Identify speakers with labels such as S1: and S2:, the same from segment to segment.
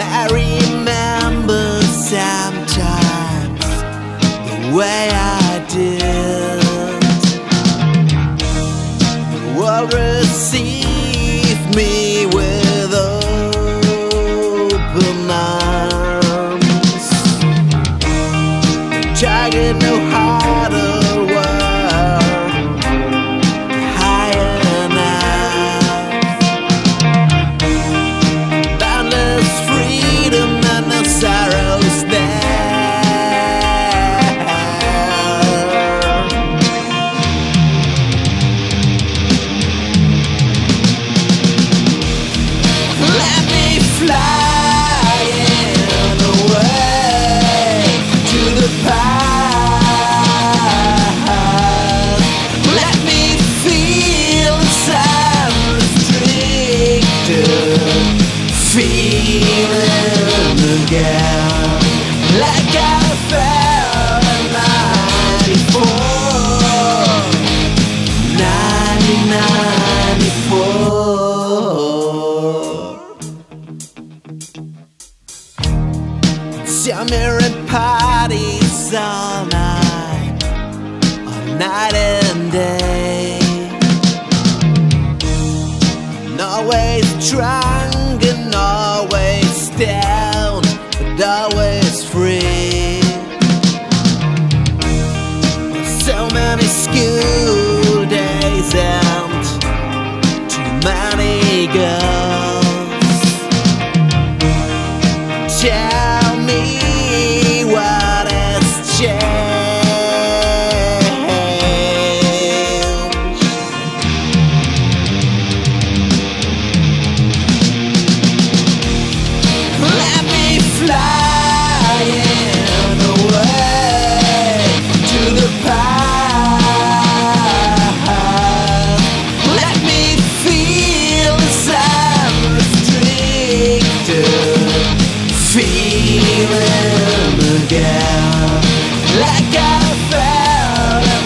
S1: I remember sometimes the way I did. The world received me with open arms. The target no harder work high enough. Boundless freedom and no sorrows there. Let me flying away to the past. Let me feel some restricted feeling again, like I felt in 1994. Summer and parties all night and day. And always drunk and always down, but always free. So many school days and too many girls. Tell me what has changed. Let me flying away to the past. Let me feel some restricted feeling again, like I felt in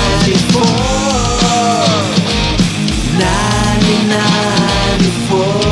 S1: 1994.